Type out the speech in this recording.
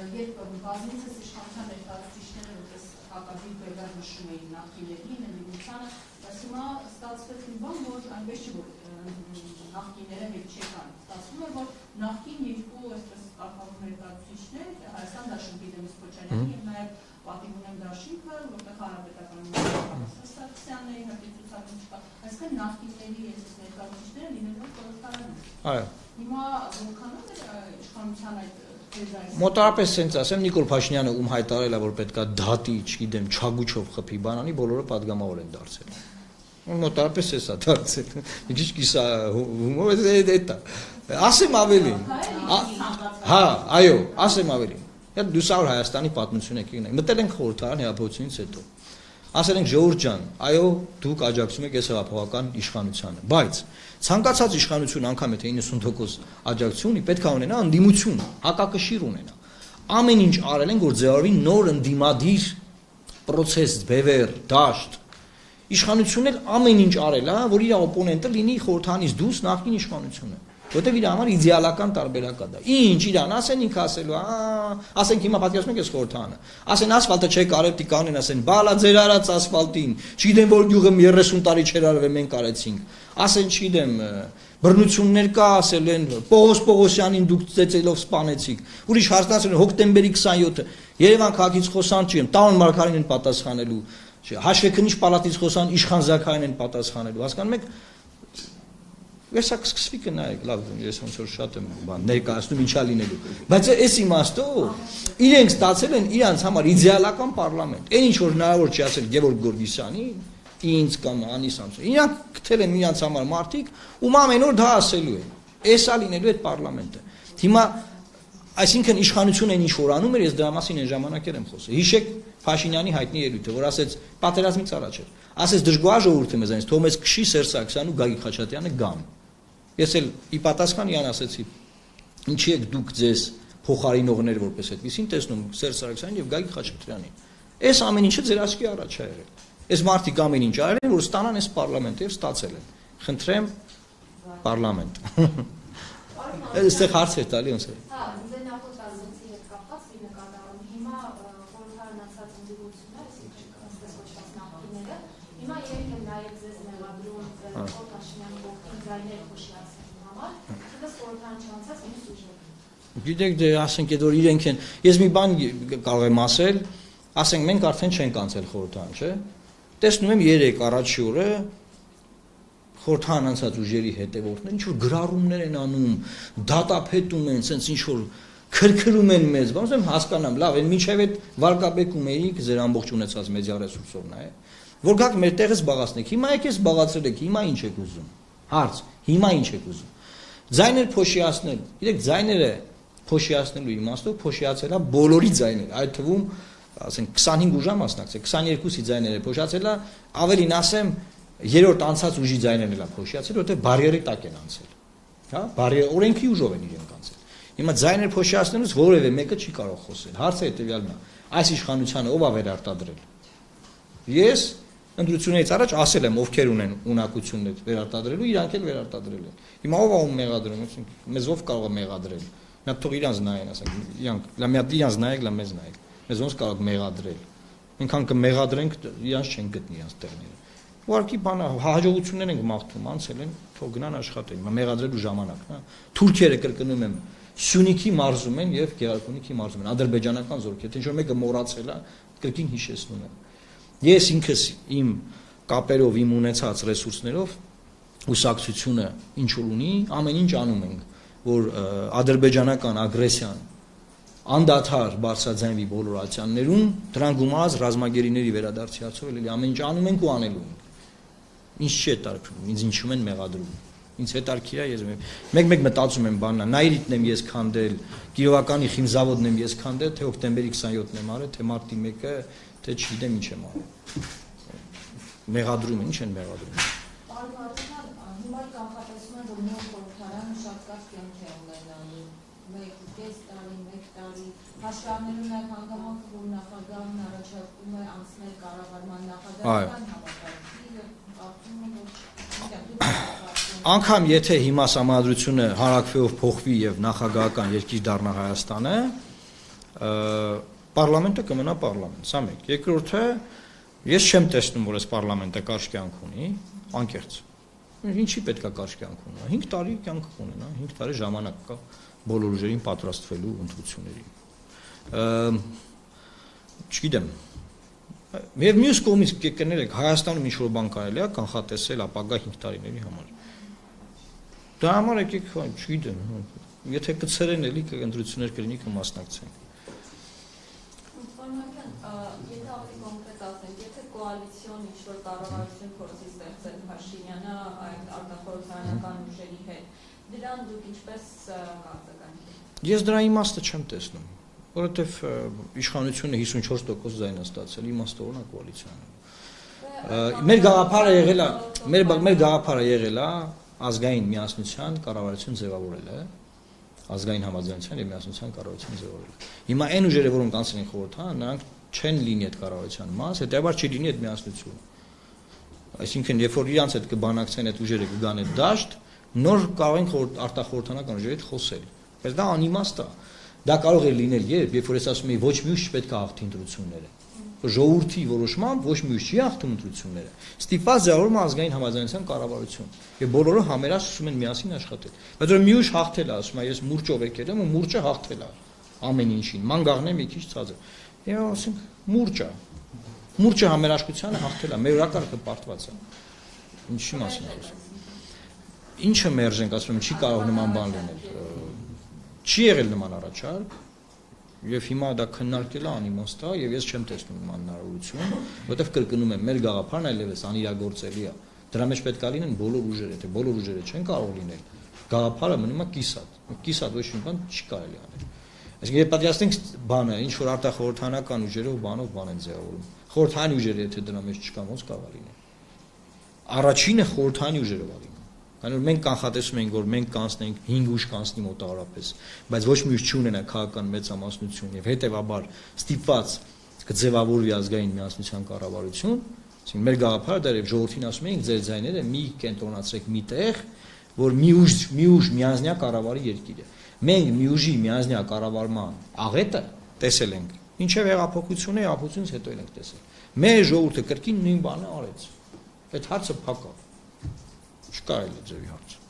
երբ բազմիցս իշխանության ներկայացուցիչները որպես հակադիր բերդար նշում էին նախկիներին, ընդդիմությանը, բայց հիմա ստացվեց մի բան, որ այնպես չի, որ նախկինները հետ չեկան, ստացվում է, որ նախկին երկու այսպես կարգավոր ներկայացուցիչներ, Հայաստան դաշինքի Դենիս Քոչարյանը եւ նաեւ պատիվ ունեմ դաշինքը, որտեղ հանրապետական Սարգսյանն է հատուցուցակում չկա, այսինքն նախկինների այսպես ներկայացուցիչները լինելով խորհրդարանում։ Այո։ Հիմա որքանով է իշխանության այդ Մոտարապես sense ասեմ Նիկոլ Փաշինյանը ում հայտարարել է որ պետքա դատի, չգիտեմ, չագուչով խփի բանանի, բոլորը падգամավոր են դարձել։ Մոտարապես էսա դարձել։ Մի քիչ կիսա հումոր է դա։ Ասեմ ավելին։ Հա, այո, ասեմ ավելին։ Դա դուսավոր Հայաստանի պատմություն եք գնա։ Մտել ենք խորհրդարան հեղափոխությունից հետո։ Ասել ենք Ժողովուրդ ջան, այո, դուք աջակցում եք այս հեղափոխական իշխանությանը, բայց ցանկացած իշխանություն անգամ եթե 90% աջակցություն ունի, պետք է ունենա ընդդիմություն, հակակշիռ ունենա։ Ամեն ինչ արել են, որ ձևավորվի նոր ընդդիմադիր process, բևեր, դաշտ։ Իշխանությունն էլ ամեն ինչ արել է, որ իր օպոնենտը լինի խորհրդանից դուրս նախկին իշխանությունը։ Որտեւ իր համար իդեալական տարբերակ է դա։ Ինչ իրան ասեն ինքը ասելու, ասենք հիմա պատկերացնում եք այս խորհրդանը։ Ասեն ասֆալտը չէ կարել տի կանեն, ասեն բալա ձեր արած ասֆալտին, չգիտեմ որ գյուղը 30 տարի չէր արվել մենք արեցինք։ Ասեն չգիտեմ բռնություններ կա, ասել են Պողոս Պողոսյանին դուք ծեծելով սպանեցիք։ Ուրիշ հարցնացել հոկտեմբերի 27-ը Երևան քաղաքից խոսան չեմ, Տաուն Մարգարին են պատասխանելու, Հաշվեկնիչ պալատից խոսան Իշխան Զաքարին են պատասխանելու։ Հասկանում եք Վերսա կսկսվի կնայեք, լավ, ես ոնց որ շատ եմ բան ներկայացնում ինչա լինելու։ Բայց այս իմաստով իրենք ստացել են իրանց համար իդեալական պարլամենտ։ Այն ինչ որ հնարավոր չի ասել Գևորգ Գորգիսյանի, ինձ կամ Անի Սամսոն։ Իրանք գտել են իրանց համար մարդիկ, ում ամեն օր դա ասելու են։ Էսա լինելու այդ պարլամենտը։ Հիմա այսինքն իշխանությունը ինչ որ անում էր, ես դրա մասին այն ժամանակեր եմ խոսել։ Հիշեք Փաշինյանի հայտնի ելույթը, որ ասեց պատերազմից առաջ էր։ Ասեց դժգոհ ժողովուրդը մեզանից, թող մեզ քշի Սերժ Սարգսյանն ու Գագիկ Խաչատրյանը գան։ Ես էլ ի պատասխան իրան ասեցի. Ինչի եք դուք ձեզ փոխարինողներ որպես այդպեսին տեսնում Սերժ Սարգսյանին եւ Գագիկ Խաչատրյանին։ Այս ամեն ինչը ձեր աչքի առաջ է եղել։ Այս մարդիկ ամեն ինչ արել են, որ ստանան այս պարլամենտը եւ ստացել են։ Խնդրեմ պարլամենտ։ Այստեղ հարց է տալի ոնց է։ Հա, ձեր նախորդ ազգի հետ կապված մի նկատառում հիմա խորհրդարան ասած ընդդիմությունները, այսինքն ասես կոչված նախկինները, հիմա իրենք են նաև ձեզ մեղադրում Փաշինյանի ողքին ձայներ խոշիացնելու համար, դες խորհրդարան չանցած մի սուժետ։ Գիտեք, դե ասենք այդ որ իրենք են, ես մի բան կարող եմ ասել, ասենք մենք արդեն չենք անցել խորհրդարան, չէ՞։ Տեսնում եմ 3 առաջի օրը խորհրդարան անցած ուժերի հետևորդներ ինչ որ գրառումներ են անում, դատապետում են, sense ինչ որ քրքրում են մեզ, ոնց եմ հասկանամ, լավ, այն միջև այդ վարկաբեկում էիք ձեր ամբողջ ունեցած մեդիա ռեսուրսով նայ, որ գաք մեր տեղը զբաղացնեք, հիմա եկեք զբաղացրել եք, հիմա ինչ եք ուզում։ Հարց, հիմա ինչ եք ուզում։ Ձայներ փոշիացնել, գիտեք, ձայները փոշիացնելու իմաստով փոշիացել է բոլորի ձայները, այդ թվում, ասենք 25 ուժա մասնակցել, 22-ի ձայները փոշիացել է, ավելին ասեմ երրորդ անցած ուժի ձայներն էլ փոշիացել, որտեղ բարիերի տակ են անցել։ Հա, բարիեր օրենքի ուժով են իրենք անցել։ Հիմա ձայներ փոշիացնելուց որևէ մեկը չի կարող խոսել։ Հարցը հետեւյալն է. այս իշխանությանը ով է վերարտադրել։ Ես ընդրությունից առաջ ասել եմ ովքեր ունեն ունակություններ վերարտադրելու, իրանք էլ վերարտադրել են։ Հիմա ով է ում մեղադրում, ասենք մեզ ով կարող է մեղադրել։ Մի հատ թող իրանց նայեն, ասենք, իրանք, լա մի հատ իրանց նայեք, լա մեզ նայեք։ Մեզ ոնց կարող մեղադրել։ Ինքան կմեղադրենք, իրանց չեն գտնի իրանց տեղները։ Ուղղակի բանը հաջողություններ ենք մաղթում, անցել են, թող գնան աշխատեն, մեղադրելու ժամանակն է։ Թուրքերը կրկնում եմ Սյունիքի մարզում են եւ Գեղարքունիքի մարզում են, ադրբեջանական զորքեր, ինչ որ մեկը մոռացել է, կրկին հիշեցնում եմ։ Ես ինքս իմ կապերով, իմ ունեցած ռեսուրսներով ուսակցությունը ինչ որ ունի, ամեն ինչ անում ենք, որ ադրբեջանական ագրեսիան անդադար բարձրաձայնվի բոլոր ացիաներում, դրան գումարած ռազմագերիների վերադարձիացով էլի ամեն ինչ անում ենք ու անելու ենք։ Ինչ չի տարբերում, ինձ ինչու են մեղադրում։ Ինձ հետարքիր է, ես մեկ մտածում եմ բաննա, Նայիրիտն եմ ես քանդել, Կիրովականի խիմզավոդն եմ ես քանդել, թե հոկտեմբերի 27-ն եմ արել, թե մարտի 1-ը, թե չգիտեմ ինչ եմ արել։ Մեղադրում են, ինչ են մեղադրում։ Հիմա կանխատեսում են, որ նոր խորհրդարանը շատ կարճ կյանք է ունենալու, 1.5 տարի, 1 տարի, հաշվառներում նաև հանգամանքը, որ նախագահն առաջարկում է անցնել կառավարման նախագահական համակարգի, կարծում եմ, որ Անկամ եթե հիմա համադրությունը հարակվեով փոխվի եւ նախագահական երկիր դառնա Հայաստանը, Պարլամենտը կմնա պարլամենտ, սա մեկ։ Երկրորդը, ես չեմ տեսնում, որ այս պարլամենտը կարճ կյանք ունի, անկեղծ։ Ինչի պետք է կարճ կյանք ունենա։ 5 տարի կյանք կունենա, 5 տարի ժամանակ կա բոլոր ուժերին պատրաստվելու ընտրություններին։ Չգիտեմ։ Եվ մյուս կողմից կներեք, Հայաստանում ինչ որ բան կարելի է կանխատեսել ապագա 5 տարիների համար։ Դա համար եկեք, չգիտեմ, եթե կցրեն էլի ընտրություններ կլինի կմասնակցեն։ Եթե ավելի կոնկրետ ասենք, եթե կոալիցիոն ինչ-որ կառավարություն փորձի ստեղծել Փաշինյանը այդ արտախորհրդարանական ուժերի հետ, դրան դուք ինչպես կարձագանքեք։ Ես դրա իմաստը չեմ տեսնում, որովհետև իշխանությունը 54% ձայն է ստացել, իմաստորն է կոալիցիան։ Մեր գաղափարը եղել է, մեր գաղափարը եղել է ազգային միասնության կառավարություն ձևավորելը, ազգային համաձայնության եւ միասնության կառավարություն ձևավորելը։ Հիմա այն ուժերը, որոնք անցել են խորհրդարան, նրանք չեն լինի այդ կառավարության մաս, հետեւաբար չի լինի այդ միասնությունը։ Այսինքն, երբ որ իրանց հետ կբանակցեն այդ ուժերը կգան այդ դաշտ, նոր կարող են արտախորհրդանական ուժերի հետ խոսել։ Բայց դա անիմաստ է։ Դա կարող է լինել, երբ որ ես ասում եմ ոչ մի ուժ չպետք է հաղթի ընտրությունները։ Ժողովրդի որոշմամբ ոչ մի ուժ չի հաղթում ընտրությունները։ Ստիպված ձևավորում է ազգային համաձայնության կառավարություն։ Եվ բոլորը համերաշխ սկսում են միասին աշխատել։ Բայց որ մի ուժ հաղթել է, ասում է ես մուրճով եկել եմ ու մուրճը հաղթել է ամեն ինչին։ Մանգաղն է մի քիչ ցածր։ Եվ ասենք մուրճը։ Մուրճը համերաշխությանը հաղթել է, մեր օրակարգը պարտված է։ Ինչի մասին է խոսքը։ Ինչը մերժենք, ասում եմ, չի կարող նման բան լինել։ Չի եղել նման առաջարկ, եւ հիմա դա քննարկել է անիմաստ է եւ ես չեմ տեսնում նման հնարավորություն, որովհետեւ կրկնում եմ, մեր գաղափարն այլևս անիրագործելի է։ Դրա մեջ պետք է լինեն բոլոր ուժերը, եթե բոլոր ուժերը չեն կարող լինել, գաղափարը մնում է կիսատ։ Կիսատ ոչ մի բան չի կարելի անել։ Այսինքն եթե պատասխանենք բանը, ինչ որ արտախորհրդանական ուժերով բան են ձևավորում։ Խորհրդային ուժերը եթե դրա մեջ չկան, ոնց կարող է լինել։ Առաջինը խորհրդային ուժերով է։ Քանի որ մենք կանխատեսում ենք, որ մենք կանցնենք 5 ուժ կանցնի մոտավորապես, բայց ոչ մի ուժ չունենա քաղաքական մեծամասնություն եւ հետեւաբար ստիպված կձևավորվի ազգային միասնության կառավարություն, այսինքն մեր գաղափարը դա եւ ժողովրդին ասում ենք ձեր ձայները մի կենտրոնացրեք մի տեղ, որ մի ուժ միազնյա կառավարի երկիրը։ Մենք մի ուժի միազնյա կառավարման աղետը տեսել ենք։ Ինչեւ հեղափոխությունը, հեղափոխությունից հետո ենք տեսել։ Մեր ժողովուրդը կրկին նույն բանը արեց։ Այդ հարցը փակավ։ Չկա այլ ձևի հարց։